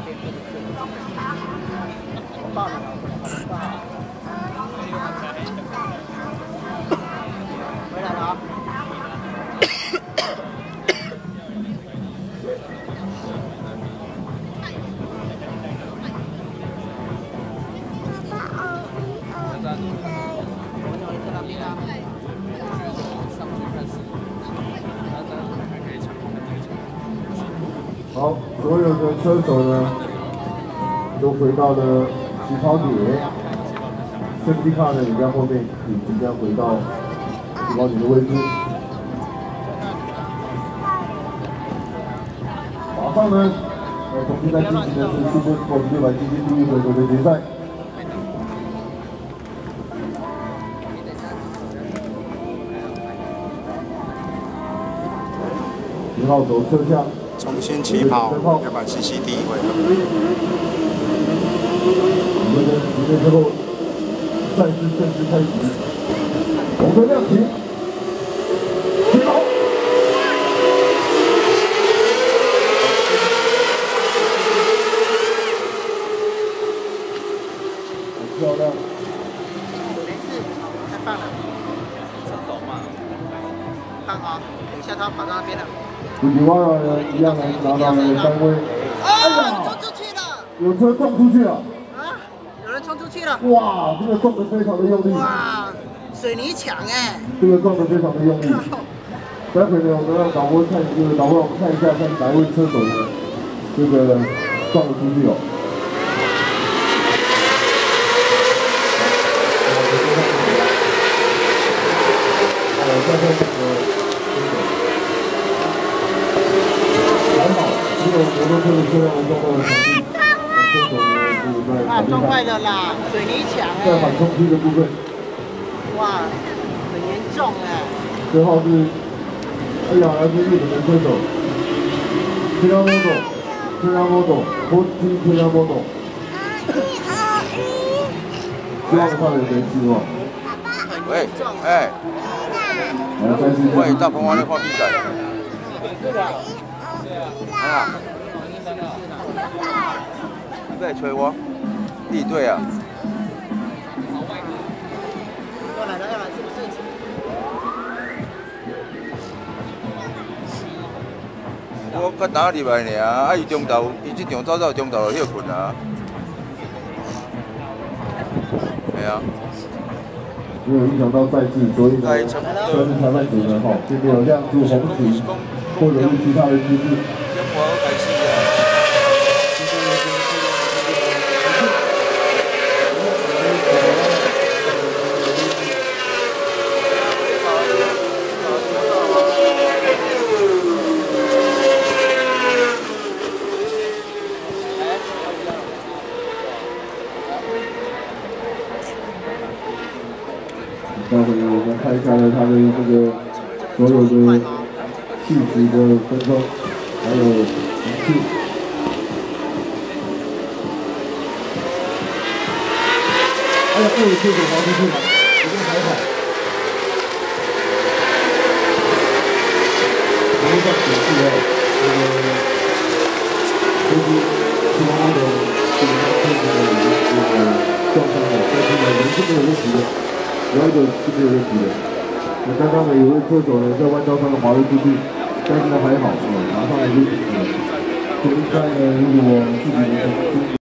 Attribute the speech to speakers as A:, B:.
A: 报名了，报好。回来了啊！
B: 好，所有的车手呢，都回到了起跑点。Safety car 呢也在后面，也即将回到起跑点的位置。马上呢，重新在进行的是 Super Sport 600cc第一回合的决赛。10号走车厢。
C: 重新起跑600cc第一回合。
B: 我们的时间之后，赛事正式开始。红灯亮起，起跑。很漂亮。
A: 没事，太棒了。车手嘛，棒啊！等一下他跑到那边了。
B: Fujiwara 呢，一样能拿到了3位。
A: 哎呀，冲出去了！
B: 有车撞出去了！
A: 啊，有人冲出去了！
B: 哇，这个撞得非常的用力！
A: 哇，水泥墙哎！
B: 这个撞得非常的用力。待会呢，我们让导播看，导播我们看一下，看哪一位车手呢，这个撞了出去哦。看看这个。 只有摩托车的车辆撞到了场地，车手呢是在
A: 啊，撞坏了啦，水泥墙哎！
B: 在缓冲区的部分，
A: 哇，很严重哎。
B: 最后是，哎呀，来自日本的车手，推拉摩托，波基推拉摩托，希望他有没事哦。
C: 喂，哎，喂，大鹏湾在看比赛。 啊！你在催我？地队啊！
A: 要来了，是不是？
C: 我刚打入来尔，啊伊中昼，伊这场早中昼就休困啊。系啊。
B: 没有影响到赛制，所以呢，车子裁判组呢，并没有亮出红旗或者是其他的机制。 待会呢，我们看一下呢，他的这个所有的细节的分钟，还有名次。哎呀，这位车手滑出去了，不过还好。我们在解释哦，这个其他的这个车子呢，这个撞伤了，但是呢，人是没有问题的。 Rider 是没有问题的。那刚刚呢，有位车手呢在弯道上滑了出去，但是呢还好，拿上来就应该呢，如果自己能